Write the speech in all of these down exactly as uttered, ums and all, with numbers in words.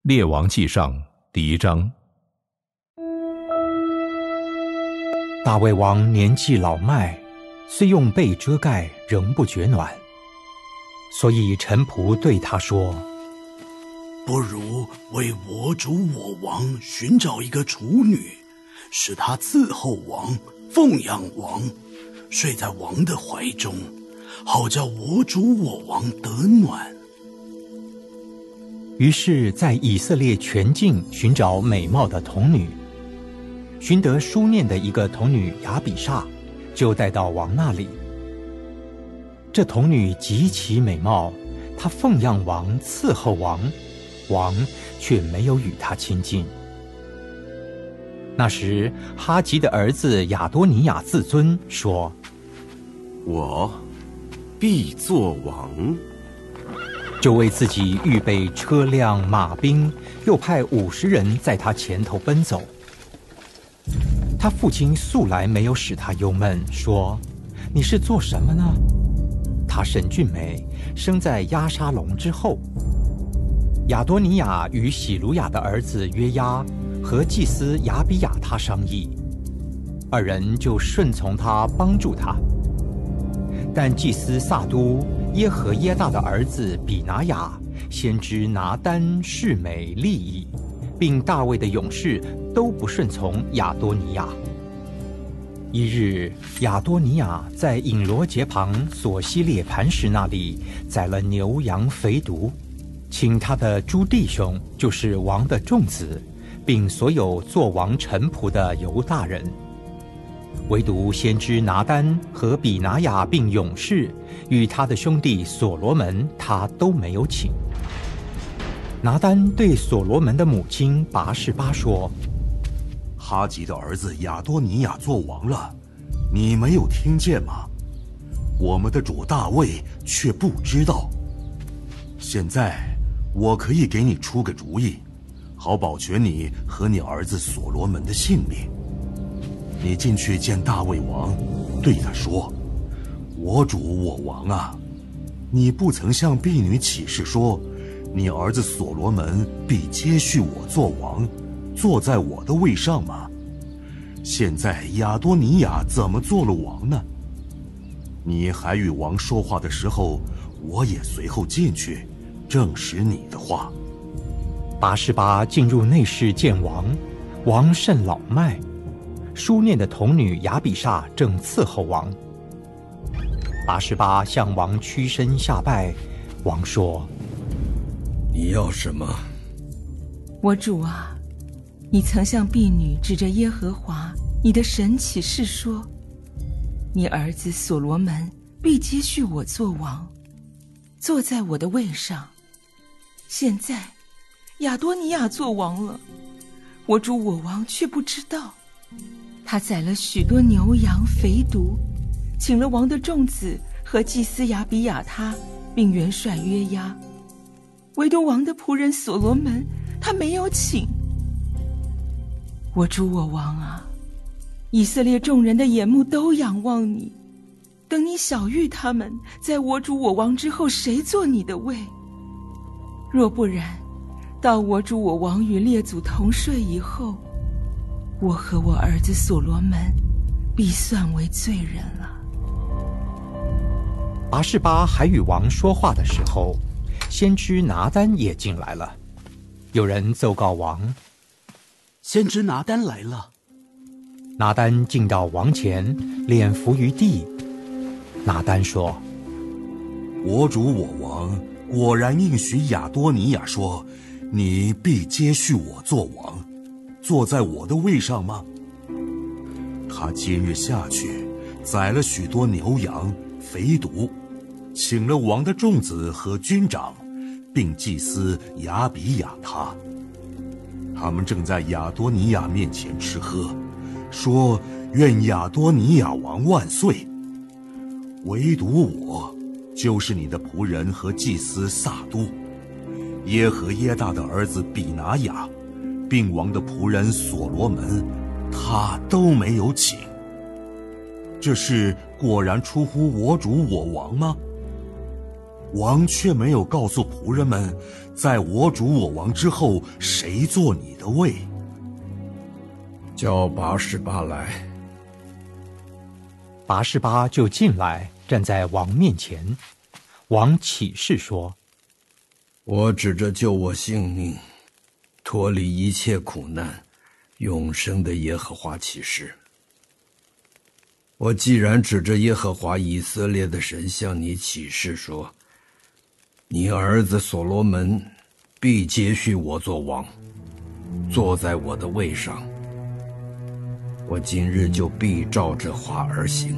列王纪上第一章。 大卫王年纪老迈，虽用被遮盖，仍不觉暖。所以臣仆对他说： 不如为我主我王寻找一个处女，使她伺候王，奉养王，睡在王的怀中，好叫我主我王得暖。 于是在以色列全境寻找美貌的童女，寻得书念的一个童女亚比煞，就带到王那里。这童女极其美貌，她奉养王，伺候王，王却没有与她亲近。那时哈吉的儿子亚多尼亚自尊说： 我必作王。 就为自己预备车辆马兵，又派五十人在他前头奔走。他父亲素来没有使他忧闷，说：你是做什么呢？他甚俊美，生在押沙龙之后。亚多尼亚与喜鲁雅的儿子约押和祭司亚比亚他商议，二人就顺从他，帮助他。但祭司撒都、耶和耶大的儿子比拿雅、先知拿单、示美、利益，并大卫的勇士都不顺从亚多尼亚。一日，亚多尼亚在隐罗节旁索西列磐石那里宰了牛羊肥犊，请他的诸弟兄，就是王的众子，并所有做王臣仆的犹大人。唯独先知拿单和比拿雅并勇士与他的兄弟所罗门，他都没有请。拿单对所罗门的母亲拔示巴说： 哈吉的儿子亚多尼亚做王了，你没有听见吗？我们的主大卫却不知道。现在我可以给你出个主意，好保全你和你儿子所罗门的性命。你进去见大卫王，对他说：我主我王啊，你不曾向婢女起誓说，你儿子所罗门必接续我做王，坐在我的位上吗？现在亚多尼亚怎么做了王呢？你还与王说话的时候，我也随后进去，证实你的话。 拔示巴进入内室见王，王甚老迈，书念的童女亚比煞正伺候王。拔示巴向王屈身下拜，王说： 你要什么？ 我主啊，你曾向婢女指着耶和华你的神起誓说，你儿子所罗门必接续我做王，坐在我的位上。现在亚多尼亚做王了，我主我王却不知道。他宰了许多牛羊肥犊，请了王的众子和祭司亚比亚他，并元帅约押，唯独王的仆人所罗门他没有请。我主我王啊，以色列众人的眼目都仰望你，等你晓谕他们，在我主我王之后谁做你的位。若不然，到我主我王与列祖同睡以后，我和我儿子所罗门必算为罪人了。 拔示巴还与王说话的时候，先知拿单也进来了。有人奏告王： 先知拿单来了。 拿单进到王前，脸伏于地。拿单说： 我主我王果然应许亚多尼亚说，你必接续我做王，坐在我的位上吗？他今日下去，宰了许多牛羊肥犊，请了王的众子和军长，并祭司亚比亚他。他们正在亚多尼亚面前吃喝，说愿亚多尼亚王万岁。唯独我，就是你的仆人和祭司撒都、耶和耶大的儿子比拿雅，并王的仆人所罗门，他都没有请。这事果然出乎我主我王吗？ 王却没有告诉仆人们，在我主我王之后，谁做你的位？ 叫拔示巴来。 拔示巴就进来，站在王面前。王起誓说： 我指着救我性命，脱离一切苦难，永生的耶和华起誓。我既然指着耶和华以色列的神向你起誓说，你儿子所罗门必接续我做王，坐在我的位上，我今日就必照这话而行。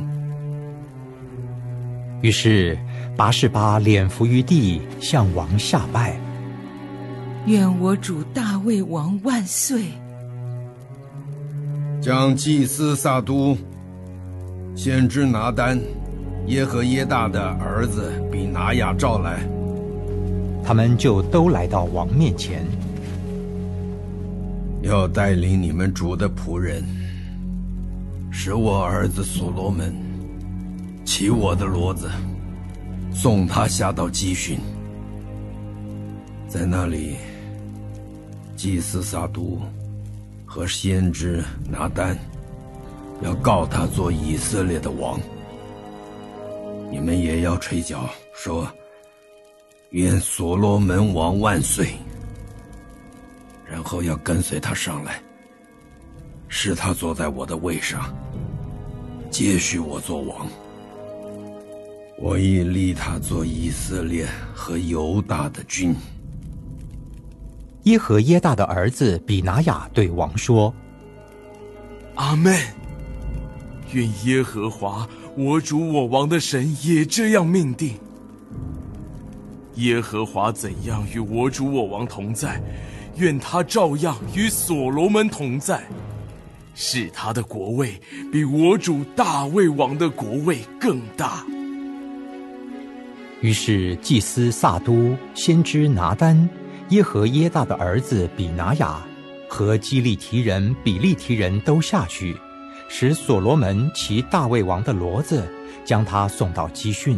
于是拔示巴脸伏于地，向王下拜。 愿我主大卫王万岁！ 将祭司撒都、先知拿单、耶和耶大的儿子比拿雅召来。 他们就都来到王面前。 要带领你们主的仆人，使我儿子所罗门骑我的骡子，送他下到基训。在那里，祭司撒都和先知拿单要告他做以色列的王。你们也要吹角说，愿所罗门王万岁，然后要跟随他上来，使他坐在我的位上，接续我做王。我已立他做以色列和犹大的君。 耶和耶大的儿子比拿雅对王说： 阿们。愿耶和华我主我王的神也这样命定。耶和华怎样与我主我王同在，愿他照样与所罗门同在，使他的国位比我主大卫王的国位更大。 于是祭司撒都、先知拿单、耶和耶大的儿子比拿雅和基利提人、比利提人都下去，使所罗门骑大卫王的骡子，将他送到基训。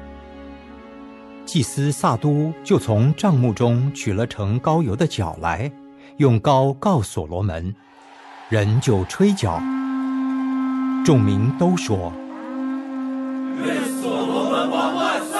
祭司撒都就从帐幕中取了盛膏油的角来，用膏告所罗门，人就吹角。众民都说： 愿所罗门王万岁！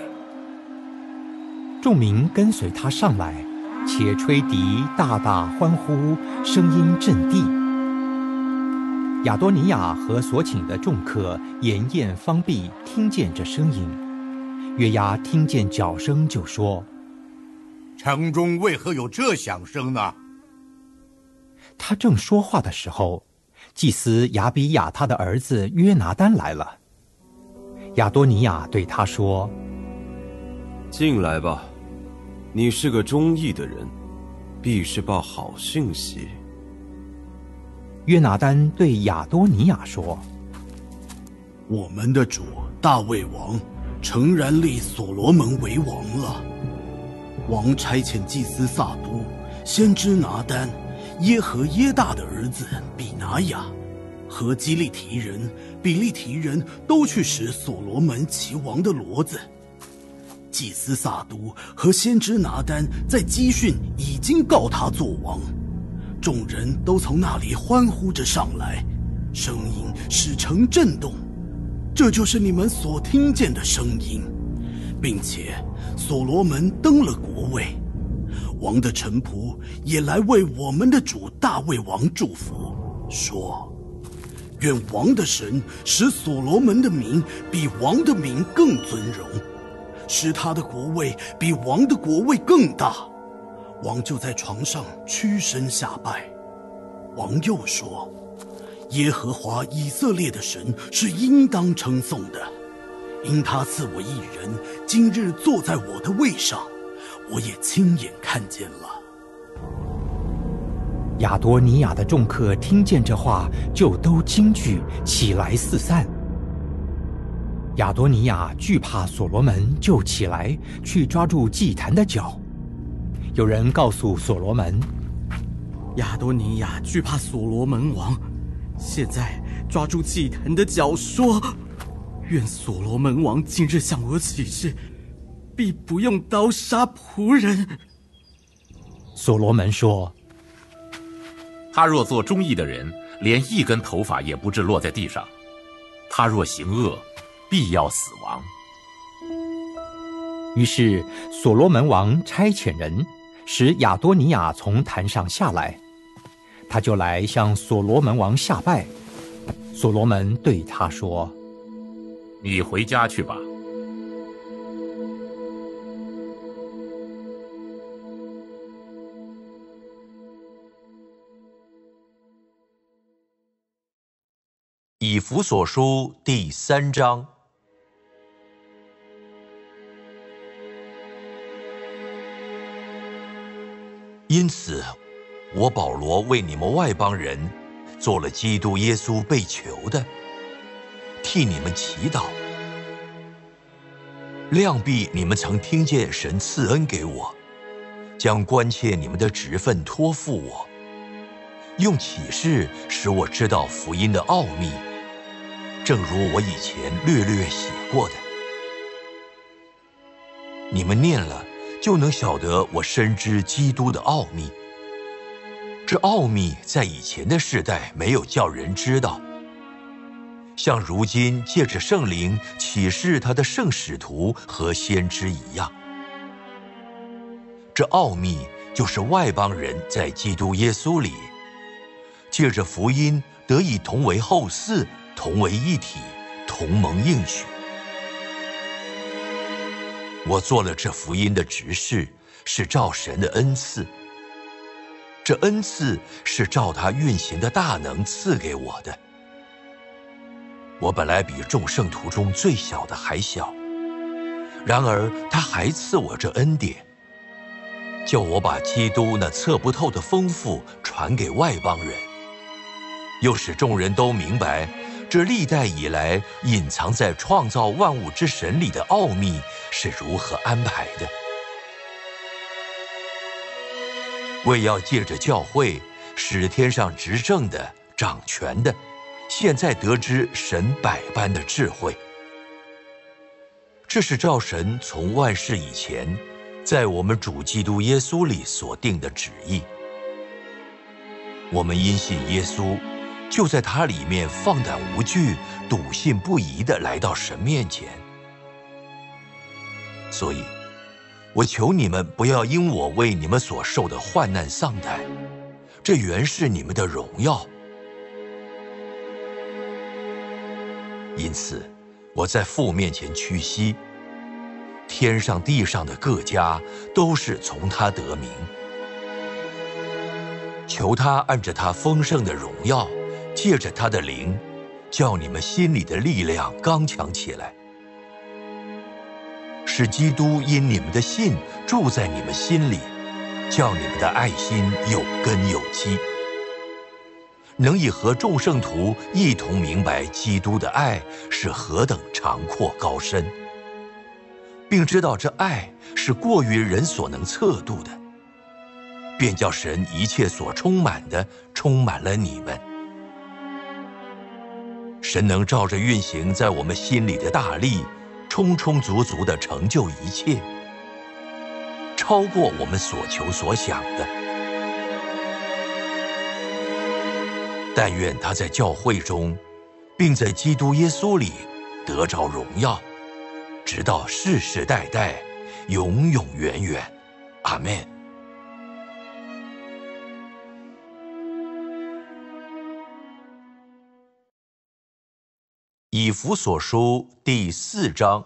众民跟随他上来，且吹笛，大大欢呼，声音震地。亚多尼雅和所请的众客筵宴方毕，听见这声音。约押听见角声，就说： 城中为何有这响声呢？ 他正说话的时候，祭司亚比亚他的儿子约拿单来了。亚多尼雅对他说： 进来吧，你是个忠义的人，必是报好讯息。 约拿单对亚多尼雅说： 我们的主大卫王诚然立所罗门为王了。王差遣祭司撒都、先知拿单、耶和耶大的儿子比拿雅和基利提人、比利提人都去使所罗门骑王的骡子。祭司撒都和先知拿单在基训已经告他做王，众人都从那里欢呼着上来，声音使城震动。这就是你们所听见的声音，并且所罗门登了国位，王的臣仆也来为我们的主大卫王祝福，说：愿王的神使所罗门的名比王的名更尊荣，使他的国位比王的国位更大。王就在床上屈身下拜。王又说：耶和华以色列的神是应当称颂的，因他赐我一人，今日坐在我的位上，我也亲眼看见了。 亚多尼雅的众客听见这话，就都惊惧，起来四散。亚多尼雅惧怕所罗门，就起来去抓住祭坛的角。有人告诉所罗门： 亚多尼雅惧怕所罗门王，现在抓住祭坛的角，说：愿所罗门王今日向我起誓， 必不用刀杀仆人。 所罗门说： 他若做忠义的人，连一根头发也不致落在地上；他若行恶，必要死亡。 于是所罗门王差遣人，使亚多尼亚从坛上下来，他就来向所罗门王下拜。所罗门对他说： 你回家去吧。 以弗所书第三章。因此，我保罗为你们外邦人做了基督耶稣被囚的，替你们祈祷。量必你们曾听见神赐恩给我，将关切你们的职分托付我，用启示使我知道福音的奥秘，正如我以前略略写过的。你们念了，就能晓得我深知基督的奥秘。这奥秘在以前的世代没有叫人知道，像如今借着圣灵启示他的圣使徒和先知一样。这奥秘就是外邦人在基督耶稣里，借着福音得以同为后嗣，同为一体，同蒙应许。我做了这福音的执事，是照神的恩赐。这恩赐是照他运行的大能赐给我的。我本来比众圣徒中最小的还小，然而他还赐我这恩典，叫我把基督那测不透的丰富传给外邦人，又使众人都明白这历代以来隐藏在创造万物之神里的奥秘是如何安排的，为要借着教会使天上执政的、掌权的现在得知神百般的智慧。这是照神从万世以前在我们主基督耶稣里所定的旨意。我们因信耶稣，就在他里面放胆无惧、笃信不疑地来到神面前。所以我求你们不要因我为你们所受的患难丧胆，这原是你们的荣耀。因此我在父面前屈膝，天上地上的各家都是从他得名，求他按着他丰盛的荣耀，借着他的灵，叫你们心里的力量刚强起来，使基督因你们的信住在你们心里，叫你们的爱心有根有基，能以和众圣徒一同明白基督的爱是何等长阔高深，并知道这爱是过于人所能测度的，便叫神一切所充满的充满了你们。神能照着运行在我们心里的大力，充充足足地成就一切，超过我们所求所想的。但愿他在教会中，并在基督耶稣里得着荣耀，直到世世代代，永永远远。阿们。以弗所书第四章。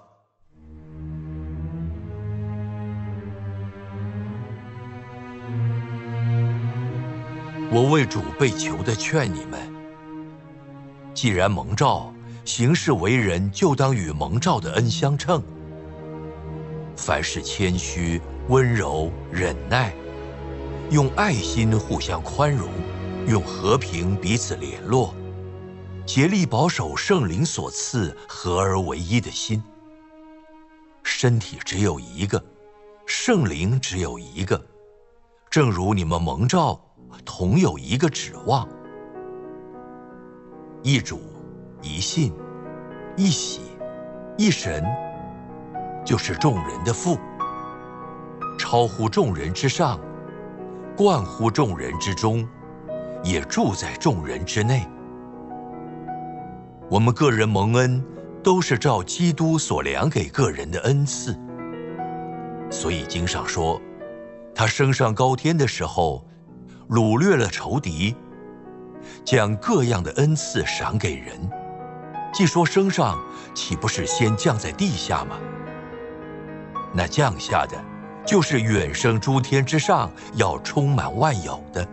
我为主被囚的劝你们，既然蒙召，行事为人就当与蒙召的恩相称。凡事谦虚、温柔、忍耐，用爱心互相宽容，用和平彼此联络，竭力保守圣灵所赐合而为一的心。身体只有一个，圣灵只有一个，正如你们蒙召同有一个指望。一主，一信，一喜，一神， 就是众人的父，超乎众人之上，贯乎众人之中，也住在众人之内。我们个人蒙恩，都是照基督所量给个人的恩赐。所以经上说，他升上高天的时候，掳掠了仇敌，将各样的恩赐赏给人。既说升上，岂不是先降在地下吗？那降下的，就是远升诸天之上，要充满万有的。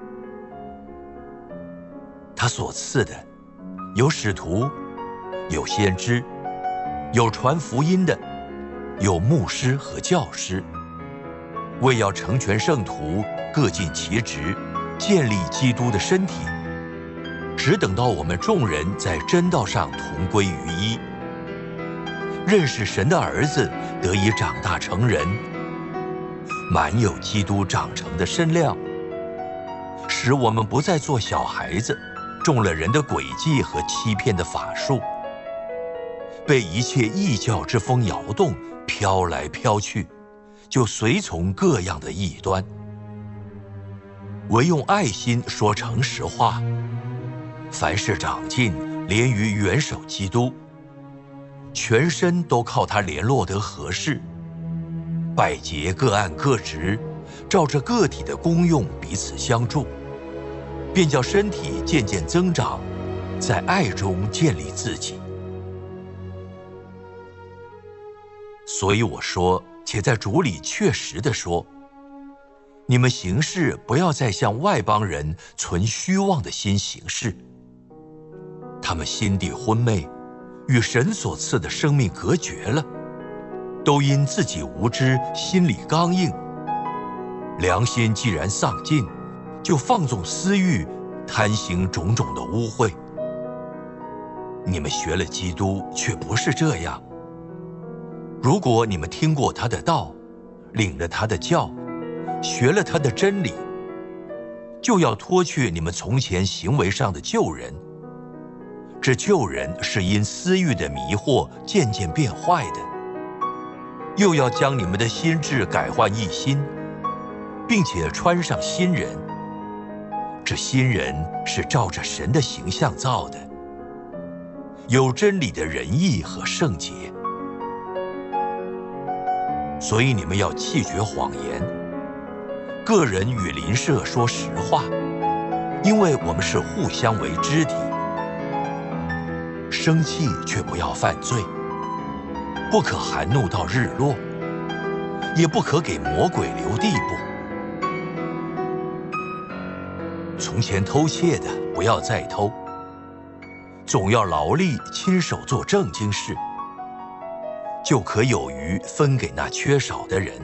他所赐的，有使徒，有先知，有传福音的，有牧师和教师，为要成全圣徒，各尽其职，建立基督的身体，只等到我们众人在真道上同归于一，认识神的儿子，得以长大成人，满有基督长成的身量，使我们不再做小孩子，中了人的诡计和欺骗的法术，被一切异教之风摇动，飘来飘去，就随从各样的异端。唯用爱心说诚实话，凡事长进，连于元首基督，全身都靠他联络得合适，百节各按各职，照着个体的功用彼此相助，便叫身体渐渐增长，在爱中建立自己。所以我说，且在主里确实地说，你们行事不要再像外邦人存虚妄的心行事，他们心地昏昧，与神所赐的生命隔绝了，都因自己无知，心里刚硬，良心既然丧尽，就放纵私欲，贪行种种的污秽。你们学了基督，却不是这样。如果你们听过他的道，领了他的教，学了他的真理，就要脱去你们从前行为上的旧人。这旧人是因私欲的迷惑渐渐变坏的，又要将你们的心志改换一新，并且穿上新人。这新人是照着神的形象造的，有真理的仁义和圣洁。所以你们要弃绝谎言，个人与邻舍说实话，因为我们是互相为肢体。生气却不要犯罪，不可含怒到日落，也不可给魔鬼留地步。从前偷窃的不要再偷，总要劳力亲手做正经事，就可有余分给那缺少的人。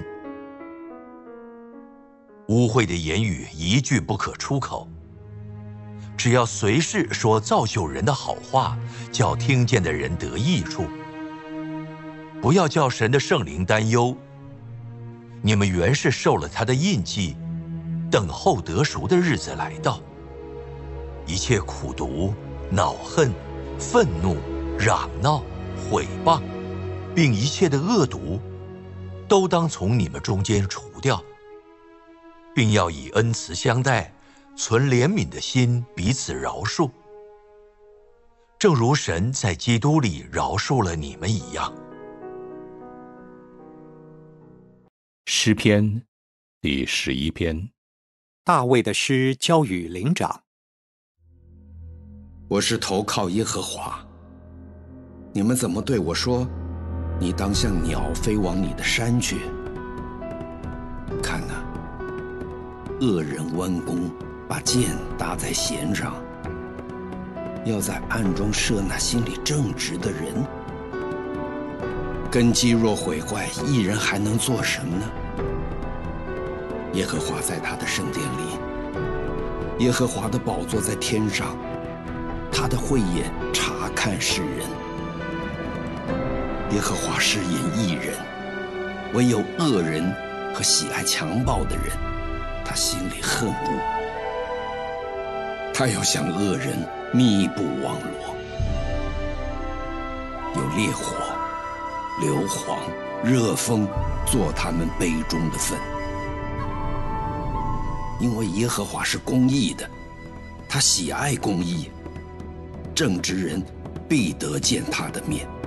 污秽的言语一句不可出口，只要随时说造就人的好话，叫听见的人得益处。不要叫神的圣灵担忧，你们原是受了他的印记，等候得赎的日子来到。一切苦毒、恼恨、愤怒、嚷闹、毁谤，并一切的恶毒，都当从你们中间除掉，并要以恩慈相待，存怜悯的心，彼此饶恕，正如神在基督里饶恕了你们一样。 诗篇第十一篇， 大卫的诗交与灵长。 我是投靠耶和华，你们怎么对我说，你当像鸟飞往你的山去？看哪，恶人弯弓，把箭搭在弦上，要在暗中射那心里正直的人。根基若毁坏，一人还能做什么呢？耶和华在他的圣殿里，耶和华的宝座在天上，他的慧眼察看世人。耶和华试验义人，唯有恶人和喜爱强暴的人，他心里恨恶。他要向恶人密不网罗，有烈火、硫磺、 热风做他们杯中的分。因为耶和华是公义的，他喜爱公义，正直人必得见他的面。